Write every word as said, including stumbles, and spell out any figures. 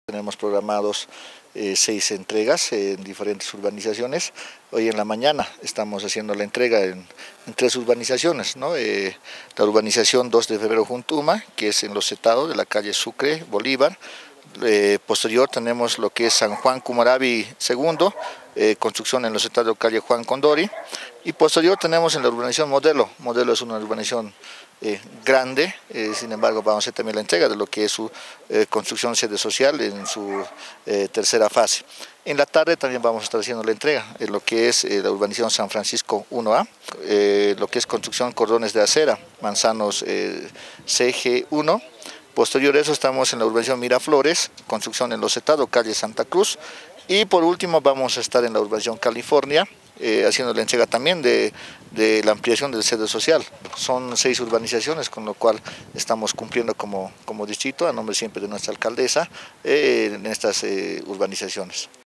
Tenemos programados eh, seis entregas en diferentes urbanizaciones. Hoy en la mañana estamos haciendo la entrega en, en tres urbanizaciones, ¿no? Eh, la urbanización dos de febrero Juntuma, que es en Los Setados, de la calle Sucre, Bolívar. Eh, posterior tenemos lo que es San Juan Cumaraví segundo, eh, construcción en Los Setados, calle Juan Condori. Y posterior tenemos en la urbanización Modelo. Modelo es una urbanización Eh, grande, eh, sin embargo vamos a hacer también la entrega de lo que es su eh, construcción sede social en su eh, tercera fase. En la tarde también vamos a estar haciendo la entrega en lo que es eh, la urbanización San Francisco uno A, eh, lo que es construcción cordones de acera, Manzanos eh, C G uno. Posterior a eso estamos en la urbanización Miraflores, construcción en Los Setados, calle Santa Cruz. Y por último vamos a estar en la urbanización California, eh, haciendo la entrega también de, de la ampliación del sede social. Son seis urbanizaciones, con lo cual estamos cumpliendo como, como distrito, a nombre siempre de nuestra alcaldesa, eh, en estas eh, urbanizaciones.